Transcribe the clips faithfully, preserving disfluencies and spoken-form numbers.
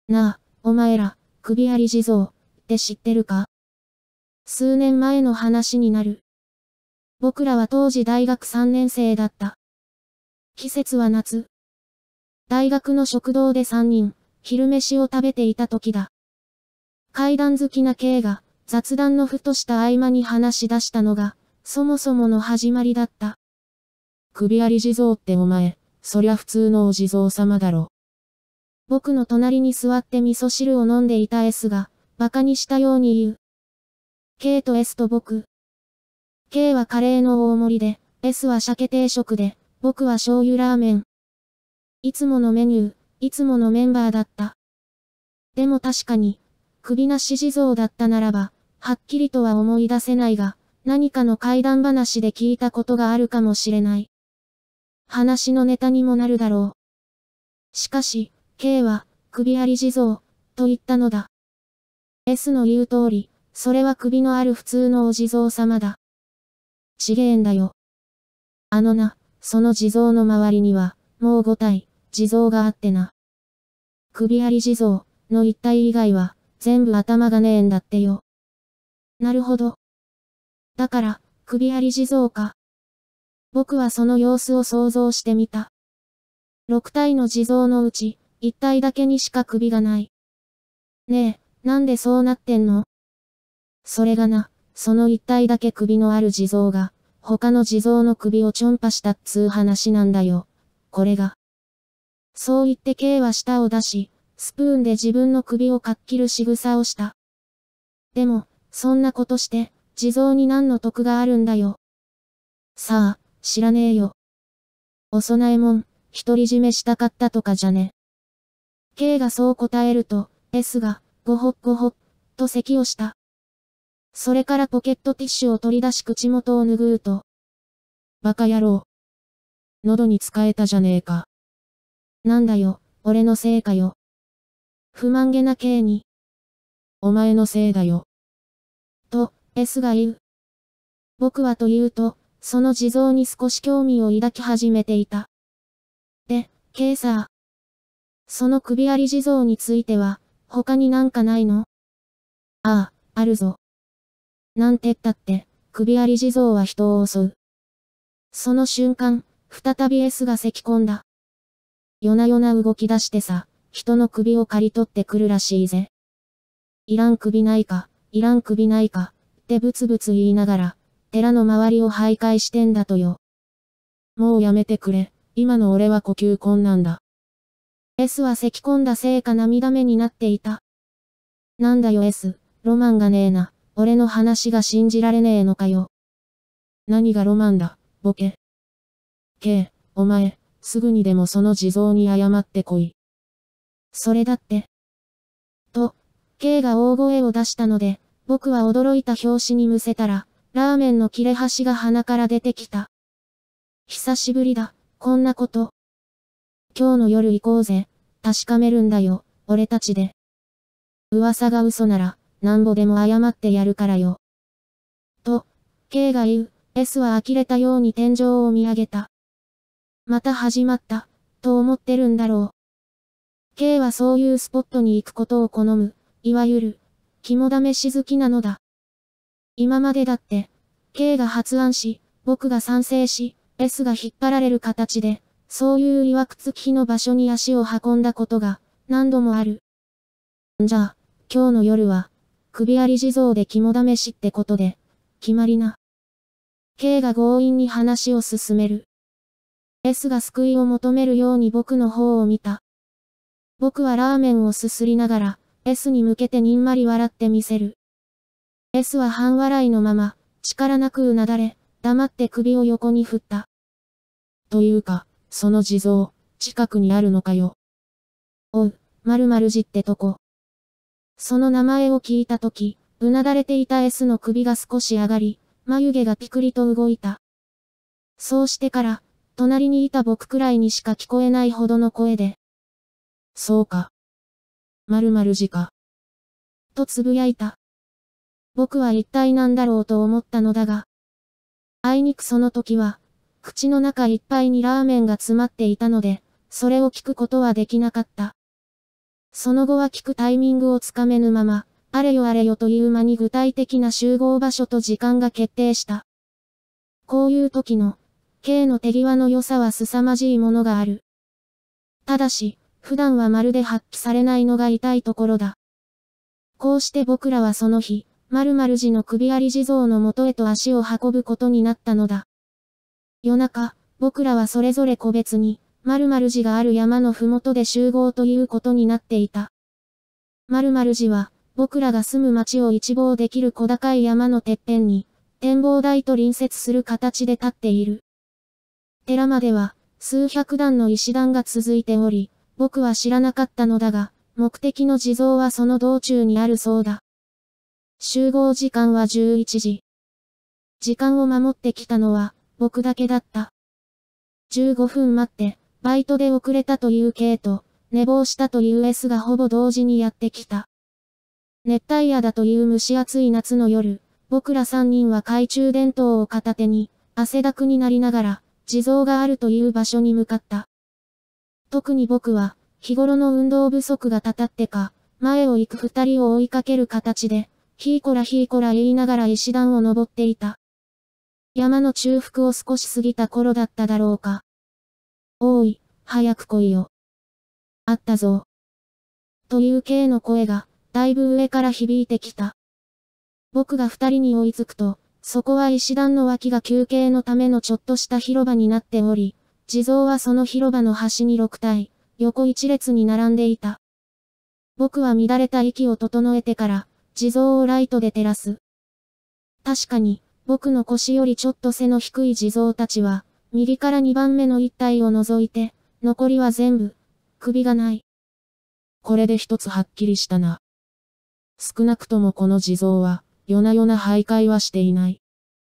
なあ、お前ら、首あり地蔵って知ってるか？数年前の話になる。僕らは当時大学さんねん生だった。季節は夏。大学の食堂でさんにん、昼飯を食べていた時だ。怪談好きな K が、雑談のふとした合間に話し出したのが、そもそもの始まりだった。 首あり地蔵ってお前、そりゃ普通のお地蔵様だろ。 僕の隣に座って味噌汁を飲んでいた S が、馬鹿にしたように言う。K と S と僕。K はカレーの大盛りで、S は鮭定食で、僕は醤油ラーメン。いつものメニュー、いつものメンバーだった。でも確かに、首なし地蔵だったならば、はっきりとは思い出せないが、何かの怪談話で聞いたことがあるかもしれない。話のネタにもなるだろう。しかし、K は、首あり地蔵、と言ったのだ。S の言う通り、それは首のある普通のお地蔵様だ。ちげえんだよ。あのな、その地蔵の周りには、もうご体、地蔵があってな。首あり地蔵、の一体以外は、全部頭がねえんだってよ。なるほど。だから、首あり地蔵か。僕はその様子を想像してみた。六体の地蔵のうち、一体だけにしか首がない。ねえ、なんでそうなってんの？それがな、その一体だけ首のある地蔵が、他の地蔵の首をちょんぱしたっつう話なんだよ。これが。そう言って K は舌を出し、スプーンで自分の首をかっきる仕草をした。でも、そんなことして、地蔵に何の得があるんだよ。さあ、知らねえよ。お供えもん、独り占めしたかったとかじゃね。K がそう答えると、S が、ごほっごほっ、と咳をした。それからポケットティッシュを取り出し口元を拭うと。 バカ野郎。喉に使えたじゃねえか。 なんだよ、俺のせいかよ。不満げな K に。 お前のせいだよ。 と、S が言う。僕はというと、その地蔵に少し興味を抱き始めていた。で、K さ。その首あり地蔵については、他になんかないの？ああ、あるぞ。なんてったって、首あり地蔵は人を襲う。その瞬間、再び S が咳込んだ。夜な夜な動き出してさ、人の首を刈り取ってくるらしいぜ。いらん首ないか、いらん首ないか、ってブツブツ言いながら、寺の周りを徘徊してんだとよ。 もうやめてくれ、今の俺は呼吸困難だ。 S は咳込んだせいか涙目になっていた。なんだよ S、ロマンがねえな、俺の話が信じられねえのかよ。 何がロマンだ、ボケ。K、お前、すぐにでもその地蔵に謝ってこい。 それだって。と、K が大声を出したので、僕は驚いた拍子にむせたら、ラーメンの切れ端が鼻から出てきた。久しぶりだ、こんなこと。今日の夜行こうぜ、確かめるんだよ、俺たちで。噂が嘘なら、なんぼでも謝ってやるからよ。と、K が言う、S は呆れたように天井を見上げた。また始まった、と思ってるんだろう。K はそういうスポットに行くことを好む、いわゆる、肝試し好きなのだ。今までだって、K が発案し、僕が賛成し、S が引っ張られる形で、そういう曰くつきの場所に足を運んだことが、何度もある。じゃあ、今日の夜は、首あり地蔵で肝試しってことで、決まりな。K が強引に話を進める。S が救いを求めるように僕の方を見た。僕はラーメンをすすりながら、S に向けてにんまり笑ってみせる。S は半笑いのまま、力なくうなだれ、黙って首を横に振った。 というか、その地蔵、近くにあるのかよ。 おう、〇〇寺ってとこ。その名前を聞いたとき、うなだれていた S の首が少し上がり、眉毛がピクリと動いた。そうしてから、隣にいた僕くらいにしか聞こえないほどの声で。 そうか。〇〇寺か。 とつぶやいた。僕は一体何だろうと思ったのだが。あいにくその時は、口の中いっぱいにラーメンが詰まっていたので、それを聞くことはできなかった。 その後は聞くタイミングをつかめぬまま、あれよあれよという間に具体的な集合場所と時間が決定した。こういう時の、K の手際の良さは凄まじいものがある。ただし、普段はまるで発揮されないのが痛いところだ。こうして僕らはその日、〇〇寺の首有地蔵の元へと足を運ぶことになったのだ。夜中、僕らはそれぞれ個別に、〇〇寺がある山のふもとで集合ということになっていた。〇〇寺は、僕らが住む町を一望できる小高い山のてっぺんに、展望台と隣接する形で立っている。寺までは、数百段の石段が続いており、僕は知らなかったのだが、目的の地蔵はその道中にあるそうだ。集合時間はじゅういちじ。時間を守ってきたのは、僕だけだった。じゅうごふん待って、バイトで遅れたという K と、寝坊したという S がほぼ同時にやってきた。熱帯夜だという蒸し暑い夏の夜、僕らさんにんは懐中電灯を片手に、汗だくになりながら、地蔵があるという場所に向かった。特に僕は、日頃の運動不足がたたってか、前を行く二人を追いかける形で、ひーこらひーこら言いながら石段を登っていた。山の中腹を少し過ぎた頃だっただろうか。おーい、早く来いよ。あったぞ。という K の声が、だいぶ上から響いてきた。僕が二人に追いつくと、そこは石段の脇が休憩のためのちょっとした広場になっており、地蔵はその広場の端にろくたい、横一列に並んでいた。僕は乱れた息を整えてから、地蔵をライトで照らす。確かに、僕の腰よりちょっと背の低い地蔵たちは、右からにばんめの一体を除いて、残りは全部、首がない。 これで一つはっきりしたな。少なくともこの地蔵は、夜な夜な徘徊はしていない。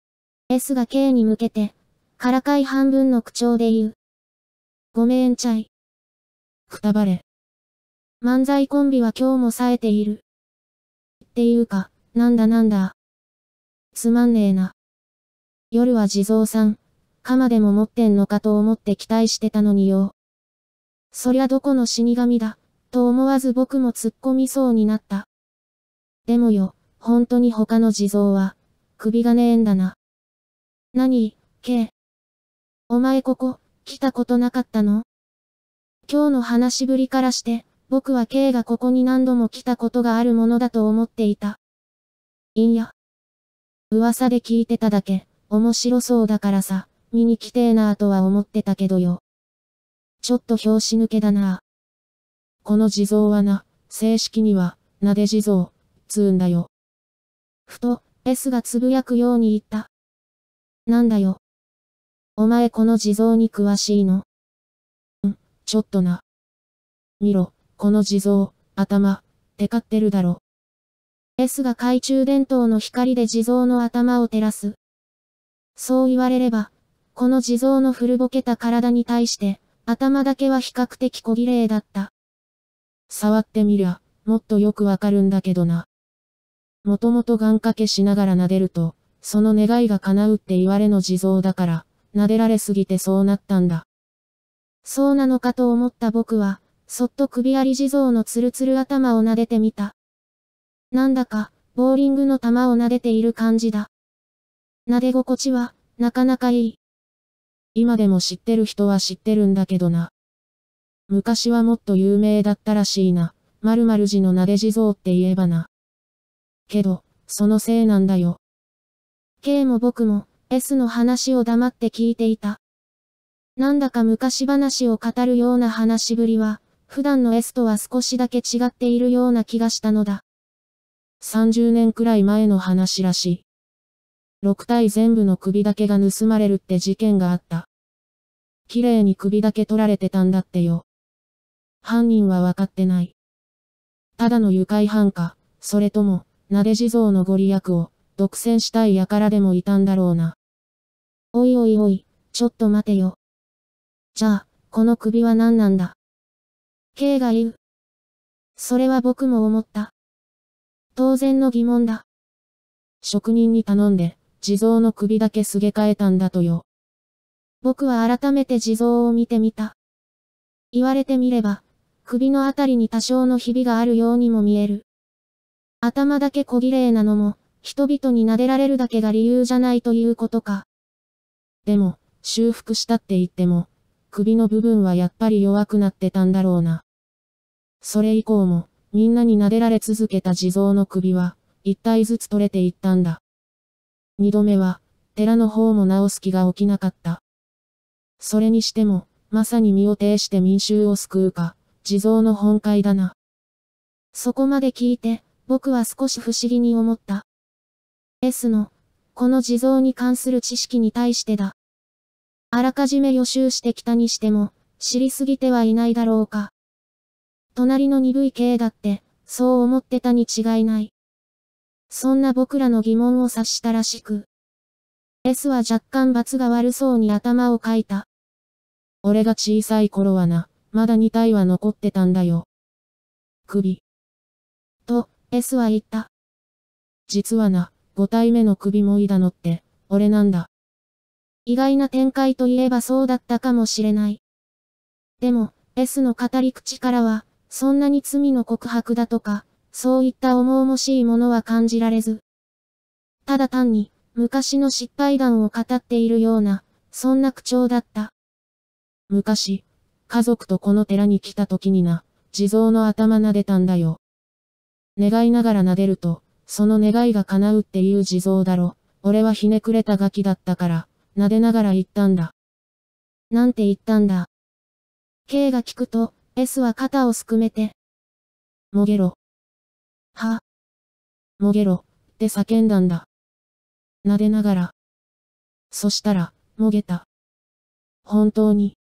S が K に向けて、からかい半分の口調で言う。ごめんちゃい。 くたばれ。 漫才コンビは今日も冴えている。っていうか、なんだなんだ。つまんねえな。夜は地蔵さん、鎌でも持ってんのかと思って期待してたのによ。そりゃどこの死神だ、と思わず僕も突っ込みそうになった。でもよ、本当に他の地蔵は、首がねえんだな。何、K。お前ここ、来たことなかったの？今日の話しぶりからして、僕は K がここに何度も来たことがあるものだと思っていた。いんや。噂で聞いてただけ、面白そうだからさ、見に来てえなぁとは思ってたけどよ。ちょっと拍子抜けだなぁ。 この地蔵はな、正式には、なで地蔵、つうんだよ。 ふと、S がつぶやくように言った。なんだよ。お前この地蔵に詳しいの？ ん、ちょっとな。見ろ、この地蔵、頭、テカってるだろ。 S が懐中電灯の光で地蔵の頭を照らす。そう言われれば、この地蔵の古ぼけた体に対して、頭だけは比較的小綺麗だった。 触ってみりゃ、もっとよくわかるんだけどな。もともと願掛けしながら撫でると、その願いが叶うって言われの地蔵だから、撫でられすぎてそうなったんだ。 そうなのかと思った僕は、そっと首有地蔵のつるつる頭を撫でてみた。なんだか、ボーリングの球を撫でている感じだ。撫で心地は、なかなかいい。 今でも知ってる人は知ってるんだけどな。昔はもっと有名だったらしいな。〇〇寺の撫で地蔵って言えばな。けど、そのせいなんだよ。 K も僕も、S の話を黙って聞いていた。なんだか昔話を語るような話しぶりは、普段の S とは少しだけ違っているような気がしたのだ。 さんじゅうねんくらい前の話らしい。ろくたい全部の首だけが盗まれるって事件があった。綺麗に首だけ取られてたんだってよ。犯人はわかってない。ただの愉快犯か、それとも、なで地蔵のご利益を、独占したい輩でもいたんだろうな。 おいおいおい、ちょっと待てよ。じゃあ、この首は何なんだ？ K が言う。それは僕も思った。当然の疑問だ。 職人に頼んで、地蔵の首だけすげ替えたんだとよ。 僕は改めて地蔵を見てみた。言われてみれば、 首のあたりに多少のひびがあるようにも見える。頭だけ小綺麗なのも、人々に撫でられるだけが理由じゃないということか。 でも、修復したって言っても、首の部分はやっぱり弱くなってたんだろうな。それ以降も、みんなに撫でられ続けた地蔵の首は、一体ずつ取れていったんだ。二度目は、寺の方も直す気が起きなかった。それにしても、まさに身を挺して民衆を救うか、地蔵の本懐だな。 そこまで聞いて、僕は少し不思議に思った。S の、この地蔵に関する知識に対してだ。あらかじめ予習してきたにしても、知りすぎてはいないだろうか。隣の鈍い K だって、そう思ってたに違いない。そんな僕らの疑問を察したらしく。S は若干罰が悪そうに頭をかいた。 俺が小さい頃はな、まだに体は残ってたんだよ。首。 と、S は言った。 実はな、ご体目の首もいだのって、俺なんだ。 意外な展開といえばそうだったかもしれない。でも、S の語り口からは、そんなに罪の告白だとか、そういった重々しいものは感じられず。ただ単に、昔の失敗談を語っているような、そんな口調だった。 昔、家族とこの寺に来た時にな、地蔵の頭撫でたんだよ。願いながら撫でると、その願いが叶うっていう地蔵だろ。俺はひねくれたガキだったから、撫でながら言ったんだ。 なんて言ったんだ。K が聞くと、S は肩をすくめて。 もげろ。 は。 もげろ、って叫んだんだ。撫でながら。そしたら、もげた。本当に。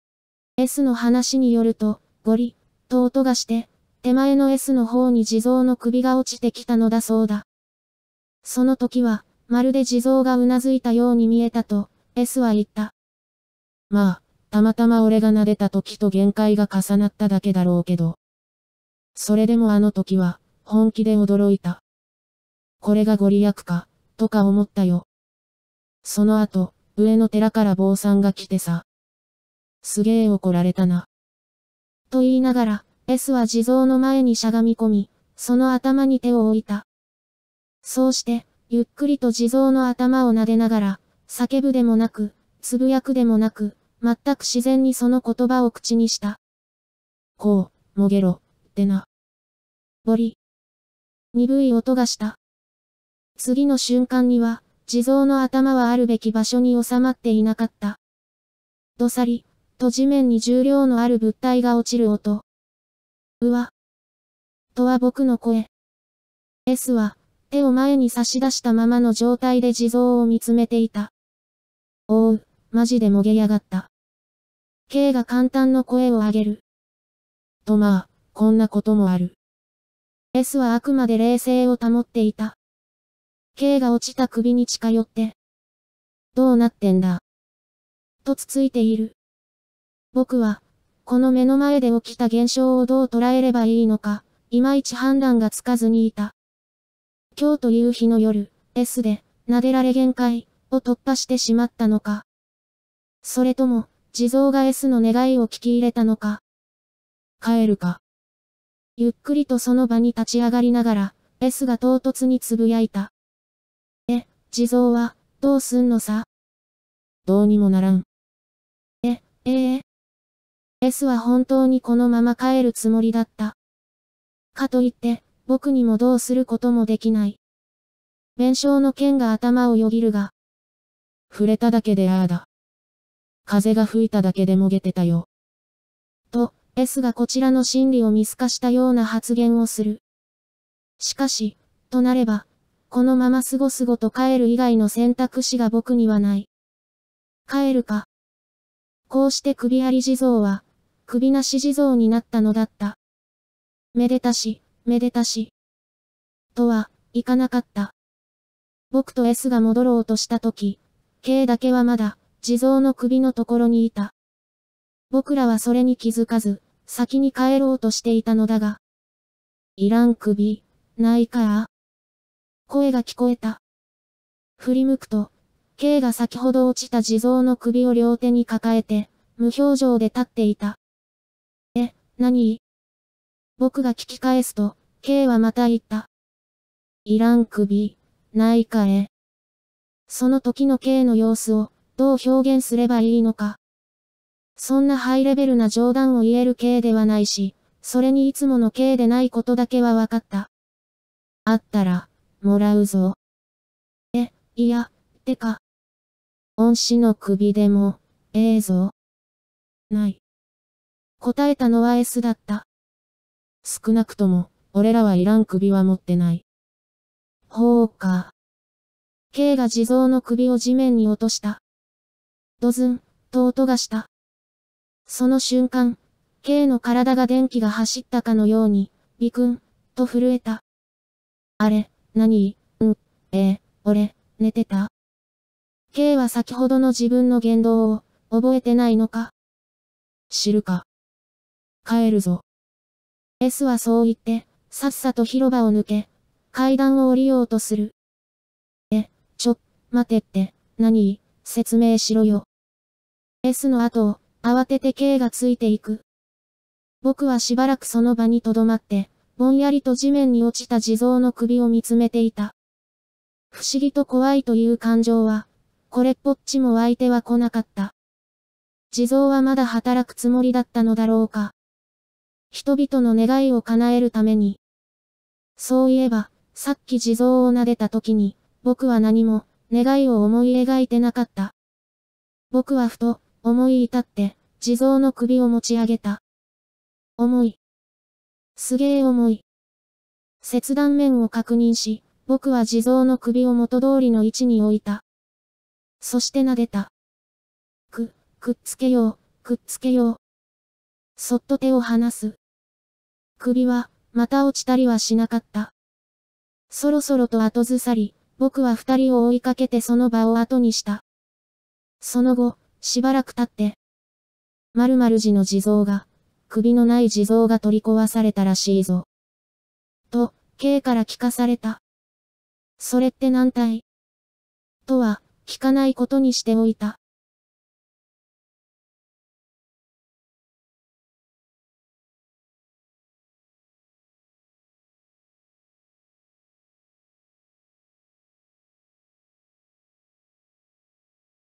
S の話によると、ゴリ、と音がして、手前の S の方に地蔵の首が落ちてきたのだそうだ。その時は、まるで地蔵がうなずいたように見えたと、S は言った。 まあ、たまたま俺が撫でた時と限界が重なっただけだろうけど。それでもあの時は、本気で驚いた。これがご利益か、とか思ったよ。その後、上の寺から坊さんが来てさ。すげえ怒られたな。 と言いながら、S は地蔵の前にしゃがみ込み、その頭に手を置いた。そうして、ゆっくりと地蔵の頭を撫でながら、叫ぶでもなく、つぶやくでもなく、全く自然にその言葉を口にした。 こう、もげろ、ってな。 ボリ。鈍い音がした。次の瞬間には、地蔵の頭はあるべき場所に収まっていなかった。どさり、と地面に重量のある物体が落ちる音。うわ。とは僕の声。S は、手を前に差し出したままの状態で地蔵を見つめていた。おう、マジでもげやがった。K が簡単の声を上げる。 とまあ、こんなこともある。 S はあくまで冷静を保っていた。K が落ちた首に近寄って。どうなってんだ。とつついている。僕は、この目の前で起きた現象をどう捉えればいいのか、いまいち判断がつかずにいた。今日という日の夜、S で、撫でられ限界、を突破してしまったのか。それとも、地蔵が S の願いを聞き入れたのか。 帰るか。 ゆっくりとその場に立ち上がりながら、S が唐突につぶやいた。え、地蔵は、どうすんのさ。 どうにもならん。 え、ええ。S は本当にこのまま帰るつもりだった。かといって、僕にもどうすることもできない。弁償の剣が頭をよぎるが。 触れただけでああだ。風が吹いただけでもげてたよ。 と、S がこちらの心理を見透かしたような発言をする。しかし、となれば、このまますごすごと帰る以外の選択肢が僕にはない。帰るか。こうして首あり地蔵は、首なし地蔵になったのだった。めでたし、めでたし。とは、いかなかった。僕と S が戻ろうとしたとき、K だけはまだ、地蔵の首のところにいた。僕らはそれに気づかず、先に帰ろうとしていたのだが。いらん首、ないか？声が聞こえた。振り向くと、K が先ほど落ちた地蔵の首を両手に抱えて、無表情で立っていた。え、何？ 僕が聞き返すと、K はまた言った。いらん首、ないかえ。その時の K の様子を、どう表現すればいいのか。そんなハイレベルな冗談を言える K ではないし、それにいつもの K でないことだけは分かった。あったら、もらうぞ。え、いや、てか。恩師の首でも、ええぞ。ない。答えたのは S だった。 少なくとも、俺らはいらん首は持ってない。 ほうか。K が地蔵の首を地面に落とした。ドズン、と音がした。その瞬間、K の体が電気が走ったかのように、ビクン、と震えた。あれ、何？うん、ええ、俺、寝てた？ K は先ほどの自分の言動を、覚えてないのか？ 知るか。帰るぞ。 S はそう言って、さっさと広場を抜け、階段を降りようとする。え、ちょ、待てって、何？説明しろよ。S の後を、慌てて K がついていく。僕はしばらくその場に留まって、ぼんやりと地面に落ちた地蔵の首を見つめていた。不思議と怖いという感情は、これっぽっちも湧いては来なかった。地蔵はまだ働くつもりだったのだろうか。人々の願いを叶えるために。そういえば、さっき地蔵を撫でた時に、僕は何も、願いを思い描いてなかった。僕はふと、思い至って、地蔵の首を持ち上げた。重い。すげえ重い。切断面を確認し、僕は地蔵の首を元通りの位置に置いた。そして撫でた。く、くっつけよう、くっつけよう。そっと手を離す。首は、また落ちたりはしなかった。そろそろと後ずさり、僕は二人を追いかけてその場を後にした。その後、しばらく経って、〇〇寺の地蔵が、首のない地蔵が取り壊されたらしいぞ。と、K から聞かされた。それって何体？とは、聞かないことにしておいた。